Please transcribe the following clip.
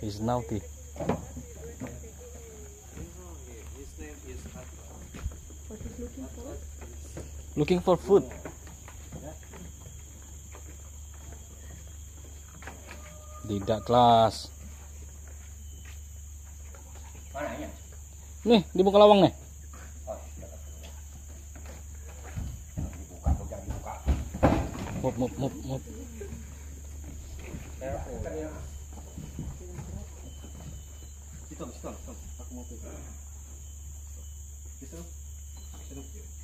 He's naughty. What is looking for? Looking for food. Tidak kelas. Mananya? Nih, di muka lawang nih. Oh, dibuka, jangan dibuka. Mop. Situ. Aku mau pegang. Situ.